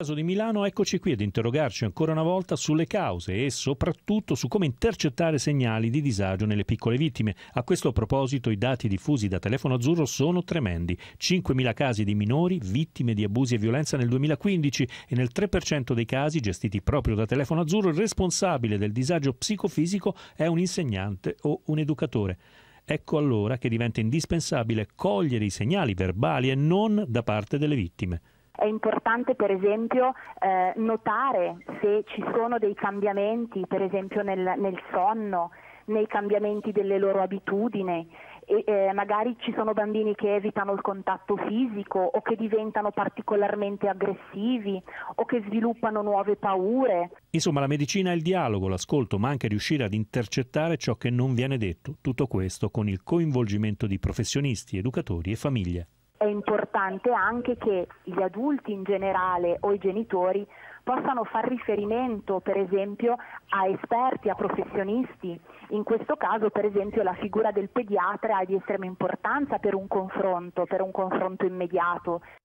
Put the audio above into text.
Nel caso di Milano, eccoci qui ad interrogarci ancora una volta sulle cause e soprattutto su come intercettare segnali di disagio nelle piccole vittime. A questo proposito i dati diffusi da Telefono Azzurro sono tremendi. 5.000 casi di minori vittime di abusi e violenza nel 2015 e nel 3% dei casi gestiti proprio da Telefono Azzurro il responsabile del disagio psicofisico è un insegnante o un educatore. Ecco allora che diventa indispensabile cogliere i segnali verbali e non da parte delle vittime. È importante per esempio notare se ci sono dei cambiamenti, per esempio nel sonno, nei cambiamenti delle loro abitudini. Magari ci sono bambini che evitano il contatto fisico o che diventano particolarmente aggressivi o che sviluppano nuove paure. Insomma, la medicina è il dialogo, l'ascolto, ma anche riuscire ad intercettare ciò che non viene detto. Tutto questo con il coinvolgimento di professionisti, educatori e famiglie. È importante anche che gli adulti in generale o i genitori possano far riferimento per esempio a esperti, a professionisti. In questo caso per esempio la figura del pediatra è di estrema importanza per un confronto immediato.